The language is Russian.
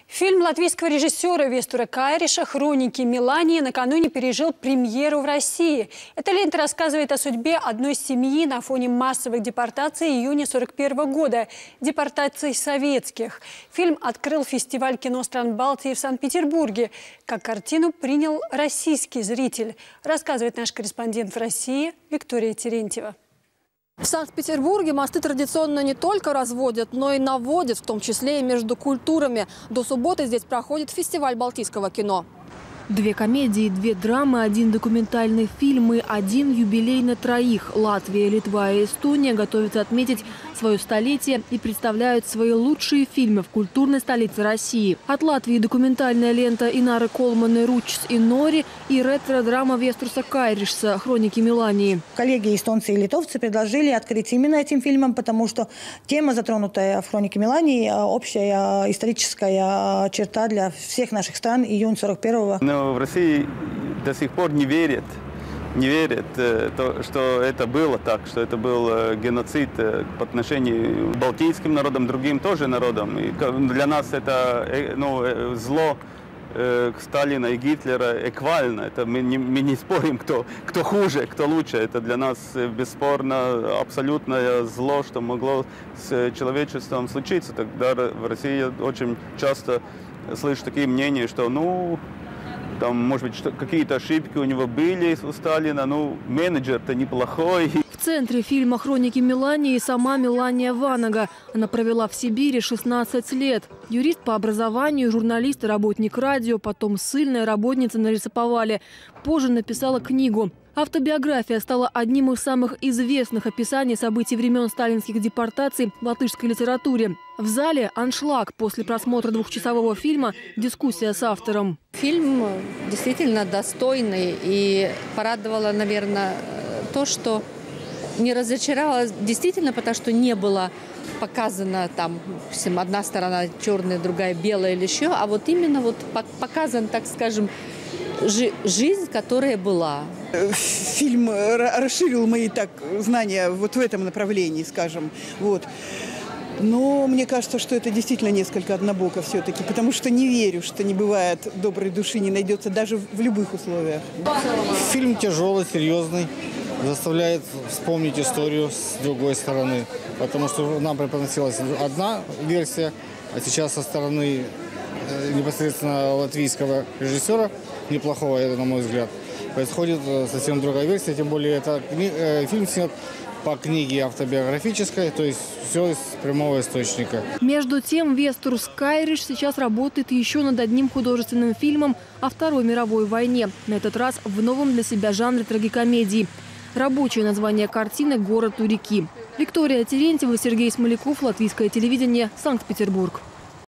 Фильм латвийского режиссера Вестура Кайриша «Хроники Мелании» накануне пережил премьеру в России. Эта лента рассказывает о судьбе одной семьи на фоне массовых депортаций июня 1941 года, депортаций советских. Фильм открыл фестиваль кино стран Балтии в Санкт-Петербурге. Как картину принял российский зритель, рассказывает наш корреспондент в России Виктория Терентьева. В Санкт-Петербурге мосты традиционно не только разводят, но и наводят, в том числе и между культурами. До субботы здесь проходит фестиваль балтийского кино. 2 комедии, 2 драмы, 1 документальный фильм и 1 юбилей на троих. Латвия, Литва и Эстония готовятся отметить свое столетие и представляют свои лучшие фильмы в культурной столице России. От Латвии документальная лента Инары Колманы «Ручс и Нори» и ретро-драма Вестурса Кайришса «Хроники Мелании». Коллеги эстонцы и литовцы предложили открыть именно этим фильмом, потому что тема, затронутая в «Хронике Мелании», общая историческая черта для всех наших стран июнь 1941-го. Но в России до сих пор не верят, что это было так, что это был геноцид по отношению к балтийским народам, другим тоже народам. И для нас это зло Сталина и Гитлера эквивалентно. Это мы не спорим, кто хуже, кто лучше. Это для нас бесспорно абсолютное зло, что могло с человечеством случиться. Тогда в России очень часто слышу такие мнения, что там, может быть, какие-то ошибки у него были у Сталина, менеджер-то неплохой. В центре фильма «Хроники Мелании» сама Мелания Ванага. Она провела в Сибири 16 лет. Юрист по образованию, журналист и работник радио, потом ссыльная работница на лесоповале. Позже написала книгу. Автобиография стала одним из самых известных описаний событий времен сталинских депортаций в латышской литературе. В зале аншлаг. После просмотра 2-часового фильма дискуссия с автором. Фильм действительно достойный, и порадовало, наверное, то, что не разочаровало действительно, потому что не было показано там, одна сторона черная, другая белая или еще, а вот именно показан, так скажем, жизнь, которая была. Фильм расширил мои знания в этом направлении, скажем. Но мне кажется, что это действительно несколько однобоко все-таки, потому что не верю, что не бывает доброй души, не найдется даже в любых условиях. Фильм тяжелый, серьезный, заставляет вспомнить историю с другой стороны, потому что нам преподносилась одна версия, а сейчас со стороны непосредственно латвийского режиссера, неплохого, это, на мой взгляд, происходит совсем другая версия, тем более это фильм снят по книге автобиографической, то есть все из прямого источника. Между тем, Вестурс Кайриш сейчас работает еще над одним художественным фильмом о Второй мировой войне. На этот раз в новом для себя жанре трагикомедии. Рабочее название картины «Город у реки». Виктория Терентьева, Сергей Смоляков, Латвийское телевидение, Санкт-Петербург.